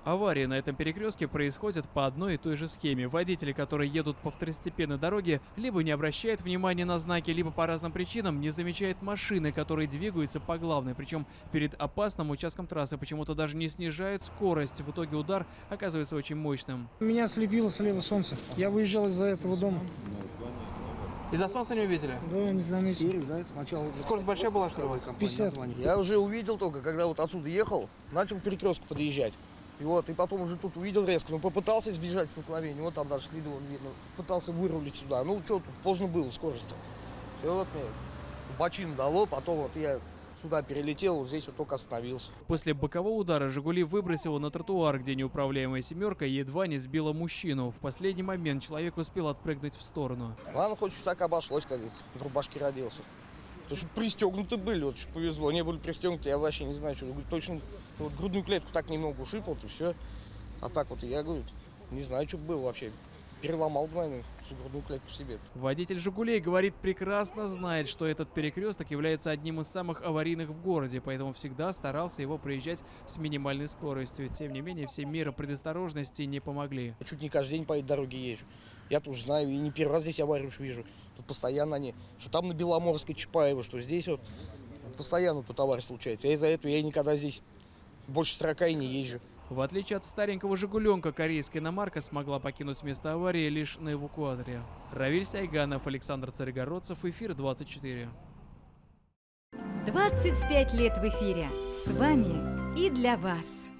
Аварии на этом перекрестке происходят по одной и той же схеме. Водители, которые едут по второстепенной дороге, либо не обращают внимания на знаки, либо по разным причинам не замечают машины, которые двигаются по главной. Причем перед опасным участком трассы почему-то даже не снижают скорость. В итоге удар оказывается очень мощным. Меня слепило слева солнце. Я выезжал из-за этого дома. Из-за солнца не увидели? Да, не заметил. Да, сначала Скорость большая была, что ли, у вас? 50. Я уже увидел только, когда вот отсюда ехал, начал к перекрестку подъезжать. И потом уже тут увидел резко, но попытался избежать столкновения, вот там даже следы вон видно, пытался вырулить сюда. Ну что, тут поздно было, скорость. Все, вот мне бочину дало, потом вот я сюда перелетел, вот здесь вот только остановился. После бокового удара «Жигули» выбросило на тротуар, где неуправляемая «семерка» едва не сбила мужчину. В последний момент человек успел отпрыгнуть в сторону. Ладно, хоть уж так обошлось, как говорится, в рубашке родился. Потому что пристегнуты были, вот что повезло. Не были пристегнуты, я вообще не знаю, что. Точно вот грудную клетку так немного ушиб, вот и все. А так вот я говорю, не знаю, что было вообще. Переломал бы, наверное, всю грудную клетку себе. Водитель «Жигулей» говорит, прекрасно знает, что этот перекресток является одним из самых аварийных в городе, поэтому всегда старался его проезжать с минимальной скоростью. Тем не менее, все меры предосторожности не помогли. Я чуть не каждый день по этой дороге езжу. Я тоже знаю, и не первый раз здесь аварию уж вижу. Тут постоянно они, что там на Беломорской Чапаева, что здесь вот постоянно тут авария случается. Из-за этого я никогда здесь больше 40 и не езжу. В отличие от старенького «Жигуленка», корейская иномарка смогла покинуть место аварии лишь на эвакуаторе. Равиль Сайганов, Александр Царегородцев, Эфир 24. 25 лет в эфире. С вами и для вас.